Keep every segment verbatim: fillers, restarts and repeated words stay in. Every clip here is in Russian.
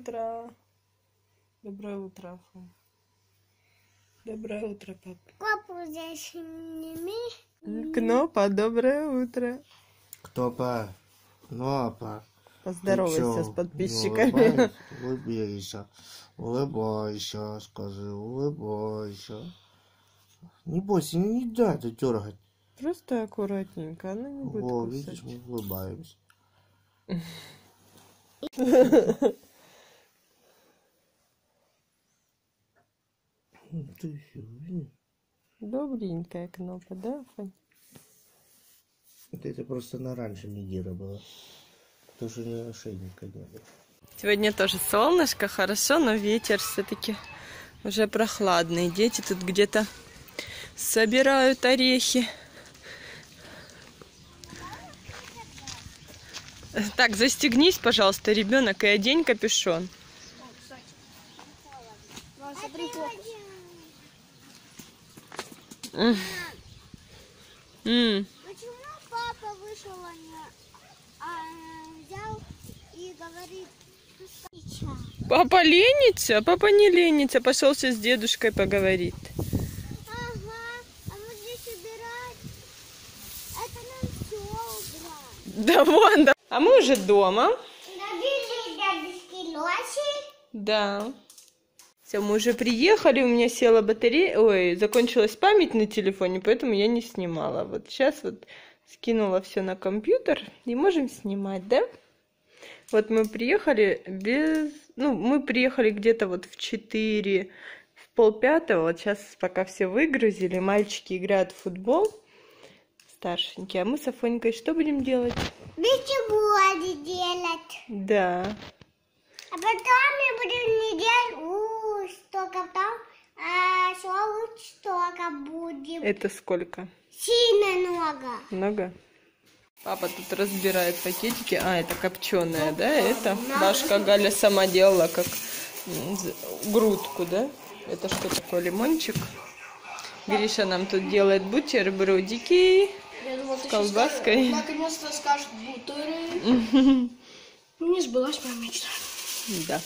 утро. Доброе утро, Афон. Доброе утро, папа. Папу здесь сними. Кнопа, доброе утро. Кнопа, Кнопа. Поздоровайся с подписчиками. Улыбайся, улыбайся, скажи, улыбайся. Не бойся, не дай ты дергать. Просто аккуратненько, она не будет О, кусать. видишь, мы улыбаемся. Ты еще, видишь? Добренькая Кнопа, да, Фань? Это, это просто на раньше Мегера было. Потому что у нее ошейника не было. Сегодня тоже солнышко, хорошо, но ветер все-таки уже прохладный. Дети тут где-то собирают орехи. Так, застегнись, пожалуйста, ребенок, и одень капюшон. Mm. Mm. Почему папа вышел, а не а, взял и говорит, пускай. Папа ленится? Папа не ленится, пошел сейчас с дедушкой поговорит. Ага, а мы здесь убирать. Это нам все убрать. Да вон, да. А мы уже дома. Набили дядюшки Лоси. Да. Все, мы уже приехали, у меня села батарея, ой, закончилась память на телефоне, поэтому я не снимала. Вот сейчас вот скинула все на компьютер и можем снимать, да? Вот мы приехали без... Ну, мы приехали где-то вот в четыре, в полпятого. Вот сейчас пока все выгрузили, мальчики играют в футбол, старшенькие. А мы с Афонькой что будем делать? Бутерброды делать. Да. А потом мы будем не делать у, столько там, а соус столько будем. Это сколько? Сильно много. Много? Папа тут разбирает пакетики. А, это копченое, да? Это Дашка Галя сама делала как грудку, да? Это что такое, лимончик? Гриша нам тут делает бутербродики с колбаской. Наконец-то скажут бутеры. Не сбылась моя мечта. Да.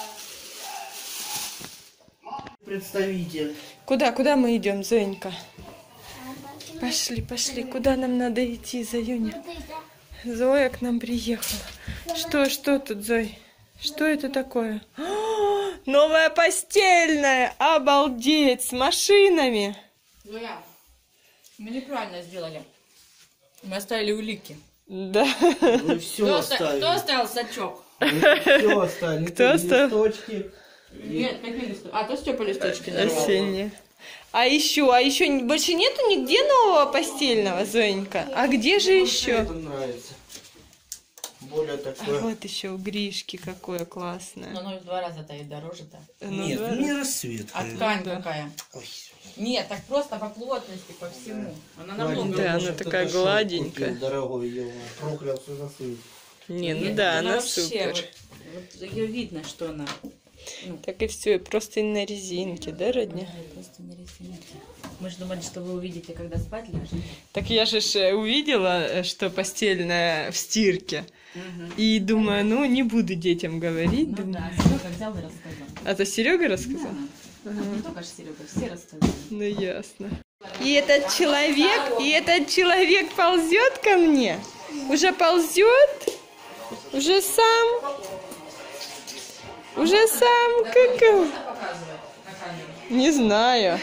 Представитель. Куда, куда мы идем, Зоенька? Пошли, пошли. Куда нам надо идти, Зоюня? Зоя к нам приехала. Что, что тут, Зой? Что это такое? О, новая постельная! Обалдеть! С машинами! Зоя, мы неправильно сделали. Мы оставили улики. Да. Мы все Кто, оставили. кто оставил сачок? Все оставили. Кто оставил? Листочки. Нет, какие листочки? А, то Степа листочки нарвал. Осенние. А еще, а еще больше нету нигде нового постельного, Зоенька? А где же еще? Это нравится. Более А такое. вот еще у Гришки какое классное. Но оно в два раза-то и дороже-то. Ну, Нет, да. не расцветка. А ткань да. какая? Ой. Нет, так просто по плотности, по всему. Она намного Да, лучше. она такая гладенькая. Дорогой ее проклялся за сын. Не, ну Нет, да, она вообще, супер. Вот, вот ее видно, что она. Ну, Так и все, просто на резинке, да, родня? просто на резинке. Мы же думали, что вы увидите, когда спать ляжете. Так я же ж увидела, э, что постельная в стирке. Угу. И думаю, ну, не буду детям говорить. Ну думаю. да, Серега взял и рассказал. А то Серега рассказал? Да. Не только же Серега, все рассказали. Ну, ясно. И этот человек, и этот человек ползет ко мне. Уже ползет. Уже сам. Уже сам. Как? Не знаю.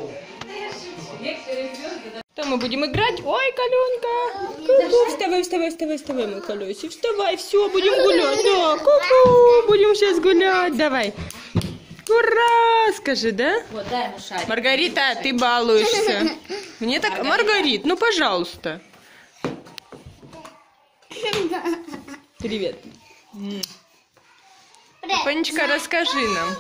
Что мы будем играть? Ой, Коленка. Ку-ку. Вставай, вставай, вставай, вставай, мой колесик. Вставай, все, будем гулять. Да, ку-ку. Будем сейчас гулять. Давай. Ура! Скажи, да? Вот, дай ему шарик. Маргарита, ты балуешься. Мне так... Маргарит, ну, пожалуйста. Привет. Панечка, расскажи нам.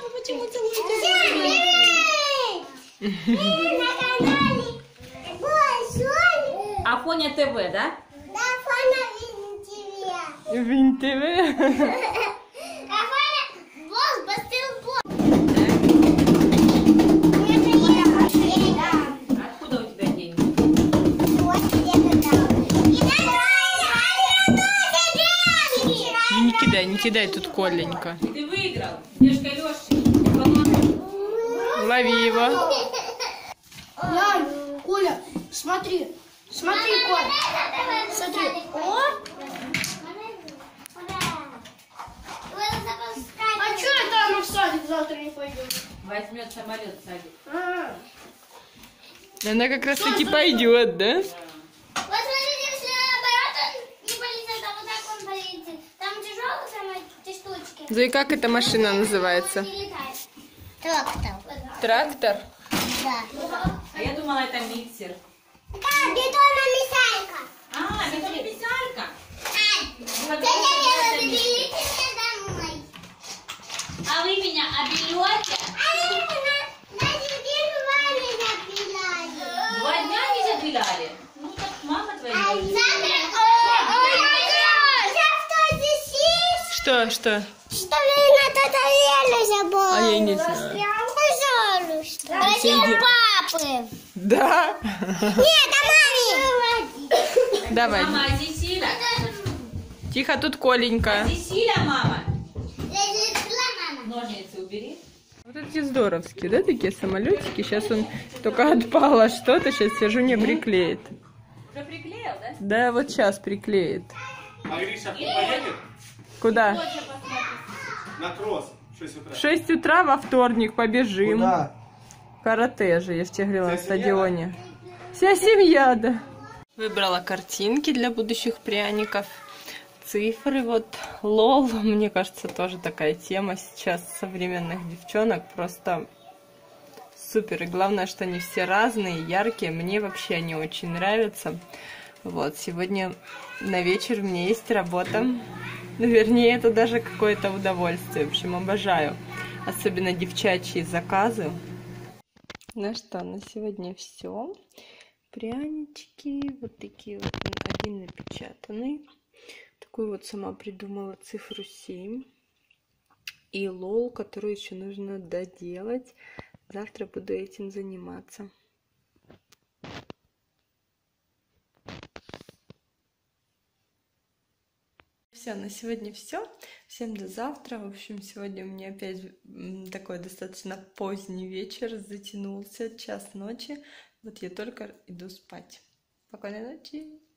Афоня ТВ, да? Да, фона Винь ТВ. босс, баскетбол. Откуда у тебя деньги? Вот где-то там. И давай, Не кидай кидай, не кидай тут Коленька. Ты выиграл. Дедушка Лёши. Лови его. Лянь, Коля, смотри. Смотри, Коля. Смотри. О! А что это она в садик завтра не пойдет? Возьмет самолет в садик. А, Она как раз таки пойдет, да? Вот смотрите, если наоборот он не полетит, а вот так он полетит. Там тяжелые самые эти штучки. Зои, как эта машина называется? Не летает. Трактор. Трактор? Да. А я думала, это миксер. Какая бетономесайка. А, бетономесарка. Вот Дядя Вера, это миксер. заберите меня домой. А вы меня оберете? А вы меня на неделю вами запилали. Два дня не запиляли? Ну, так мама твоя не будет. Завтра... Ой, что здесь есть? Что, что? Что вы на татуировку забыли? А я не знаю. Пожалуйста. Ради папы. Да? Нет, а маме. Давай. Мама, а здесь Силя? Тихо, тут Коленька. Здесь Силя, мама. Мама. Ножницы убери. Вот эти здоровские, да, такие самолетики. Сейчас он только отпало что-то, сейчас сижу, не приклеит. Уже приклеил, да? Да, вот сейчас приклеит. А Гриша поедет Куда? на кросс в шесть утра? В шесть утра во вторник побежим. Куда? Карате же, я же тебе говорила, на Вся семья, стадионе. Вся семья, да. Выбрала картинки для будущих пряников. Цифры, вот, лол, мне кажется, тоже такая тема сейчас современных девчонок, просто супер. И главное, что они все разные, яркие, мне вообще они очень нравятся. Вот, сегодня на вечер у меня есть работа, ну, вернее, это даже какое-то удовольствие, в общем, обожаю, особенно девчачьи заказы. Ну что, на сегодня все. Прянички, вот такие вот, один напечатанный. Такую вот сама придумала цифру семь. И лол, которую еще нужно доделать. Завтра буду этим заниматься. Все, на сегодня все. Всем до завтра. В общем, сегодня у меня опять такой достаточно поздний вечер. Затянулся, час ночи. Вот я только иду спать. Спокойной ночи.